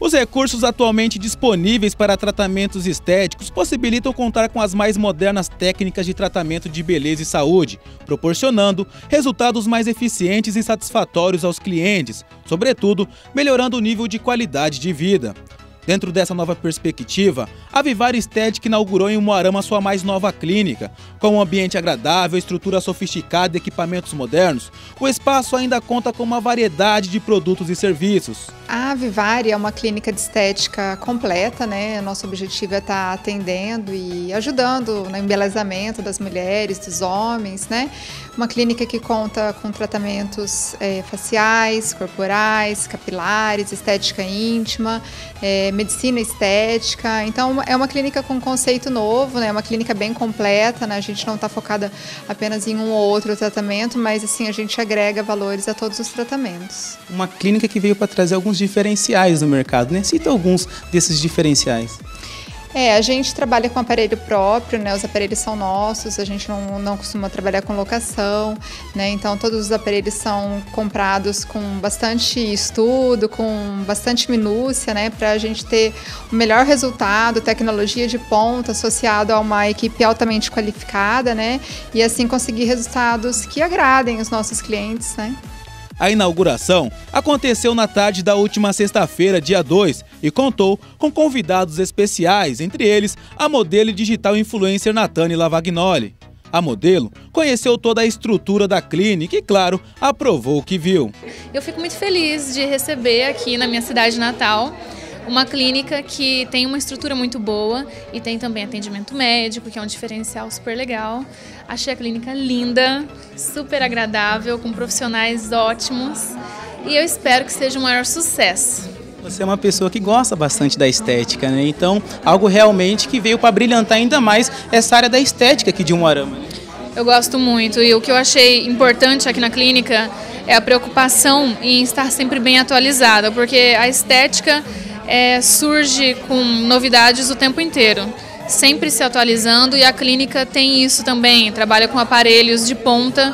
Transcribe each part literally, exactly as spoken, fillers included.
Os recursos atualmente disponíveis para tratamentos estéticos possibilitam contar com as mais modernas técnicas de tratamento de beleza e saúde, proporcionando resultados mais eficientes e satisfatórios aos clientes, sobretudo melhorando o nível de qualidade de vida. Dentro dessa nova perspectiva, a Vivara Estética inaugurou em Umuarama sua mais nova clínica. Com um ambiente agradável, estrutura sofisticada e equipamentos modernos, o espaço ainda conta com uma variedade de produtos e serviços. A Vivara é uma clínica de estética completa, né? Nosso objetivo é estar atendendo e ajudando no embelezamento das mulheres, dos homens, né? Uma clínica que conta com tratamentos é, faciais, corporais, capilares, estética íntima, é, medicina estética. Então é uma clínica com conceito novo, né? Uma clínica bem completa, né? A gente não está focada apenas em um ou outro tratamento, mas assim a gente agrega valores a todos os tratamentos. Uma clínica que veio para trazer alguns diferenciais no mercado, né? Cita alguns desses diferenciais. É, a gente trabalha com aparelho próprio, né? Os aparelhos são nossos, a gente não, não costuma trabalhar com locação, né? Então todos os aparelhos são comprados com bastante estudo, com bastante minúcia, né? Para a gente ter o melhor resultado, tecnologia de ponta associado a uma equipe altamente qualificada, né? E assim conseguir resultados que agradem os nossos clientes, né? A inauguração aconteceu na tarde da última sexta-feira, dia dois, e contou com convidados especiais, entre eles a modelo e digital influencer Natane Lavagnoli. A modelo conheceu toda a estrutura da clínica e, claro, aprovou o que viu. Eu fico muito feliz de receber aqui na minha cidade natal uma clínica que tem uma estrutura muito boa e tem também atendimento médico, que é um diferencial super legal. Achei a clínica linda, super agradável, com profissionais ótimos e eu espero que seja um maior sucesso. Você é uma pessoa que gosta bastante da estética, né? Então, algo realmente que veio para brilhantar ainda mais essa área da estética aqui de Umuarama. Eu gosto muito e o que eu achei importante aqui na clínica é a preocupação em estar sempre bem atualizada, porque a estética É, surge com novidades o tempo inteiro, sempre se atualizando, e a clínica tem isso também, trabalha com aparelhos de ponta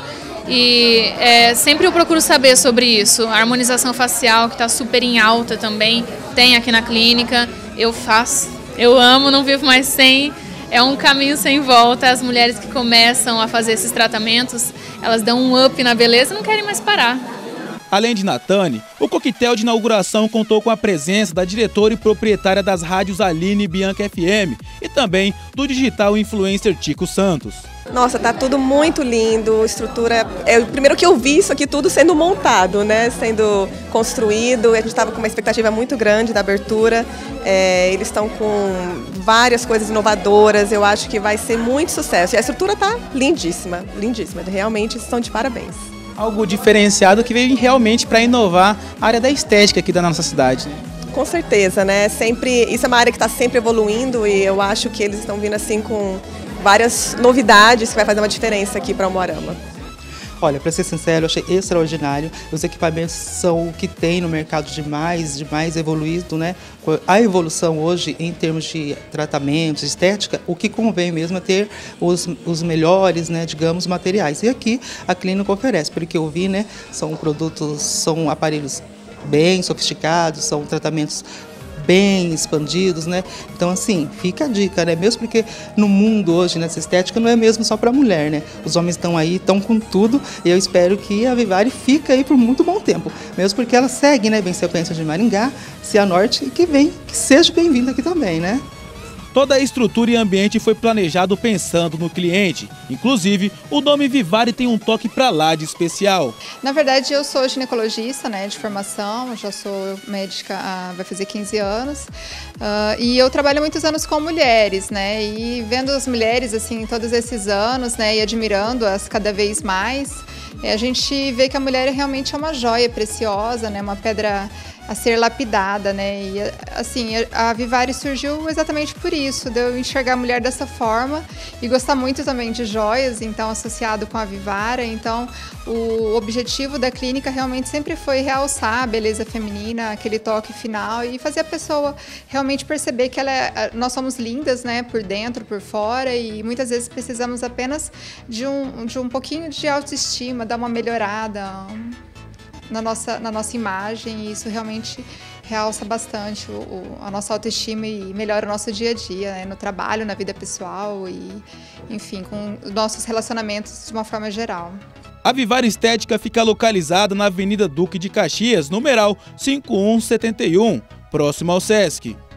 e é, sempre eu procuro saber sobre isso. A harmonização facial, que está super em alta também, tem aqui na clínica, eu faço, eu amo, não vivo mais sem, é um caminho sem volta. As mulheres que começam a fazer esses tratamentos, elas dão um up na beleza e não querem mais parar. Além de Natane, o coquetel de inauguração contou com a presença da diretora e proprietária das rádios Aline e Bianca F M e também do digital influencer Tico Santos. Nossa, tá tudo muito lindo, estrutura, é o primeiro que eu vi isso aqui tudo sendo montado, né, sendo construído. A gente estava com uma expectativa muito grande da abertura, é, eles estão com várias coisas inovadoras, eu acho que vai ser muito sucesso. E a estrutura tá lindíssima, lindíssima, realmente estão de parabéns. Algo diferenciado que veio realmente para inovar a área da estética aqui da nossa cidade. Com certeza, né? Sempre, isso é uma área que está sempre evoluindo e eu acho que eles estão vindo assim com várias novidades que vai fazer uma diferença aqui para Umuarama. Olha, para ser sincero, eu achei extraordinário. Os equipamentos são o que tem no mercado de mais, de mais evoluído, né? A evolução hoje, em termos de tratamentos, estética, o que convém mesmo é ter os, os melhores, né, digamos, materiais. E aqui a clínica oferece, porque eu vi, né, são produtos, são aparelhos bem sofisticados, são tratamentos bem expandidos, né? Então, assim, fica a dica, né? Mesmo porque no mundo hoje, nessa estética, não é mesmo só para mulher, né? Os homens estão aí, estão com tudo, e eu espero que a Vivara fique aí por muito bom tempo. Mesmo porque ela segue, né, bem sequência de Maringá, Cianorte, e que vem, que seja bem-vinda aqui também, né? Toda a estrutura e ambiente foi planejado pensando no cliente. Inclusive, o nome Vivara tem um toque pra lá de especial. Na verdade, eu sou ginecologista, né, de formação, já sou médica há, vai fazer quinze anos. Uh, e eu trabalho há muitos anos com mulheres, né, e vendo as mulheres, assim, todos esses anos, né, e admirando-as cada vez mais, a gente vê que a mulher realmente é uma joia preciosa, né, uma pedra a ser lapidada, né? E assim, a Vivara surgiu exatamente por isso, de eu enxergar a mulher dessa forma e gostar muito também de joias, então associado com a Vivara. Então, o objetivo da clínica realmente sempre foi realçar a beleza feminina, aquele toque final e fazer a pessoa realmente perceber que ela é, nós somos lindas, né? Por dentro, por fora, e muitas vezes precisamos apenas de um, de um pouquinho de autoestima, dar uma melhorada. na nossa, na nossa imagem, e isso realmente realça bastante o, o, a nossa autoestima e melhora o nosso dia a dia, né, no trabalho, na vida pessoal e, enfim, com os nossos relacionamentos de uma forma geral. A Vivar Estética fica localizada na Avenida Duque de Caxias, numeral cinco um sete um, próximo ao Sesc.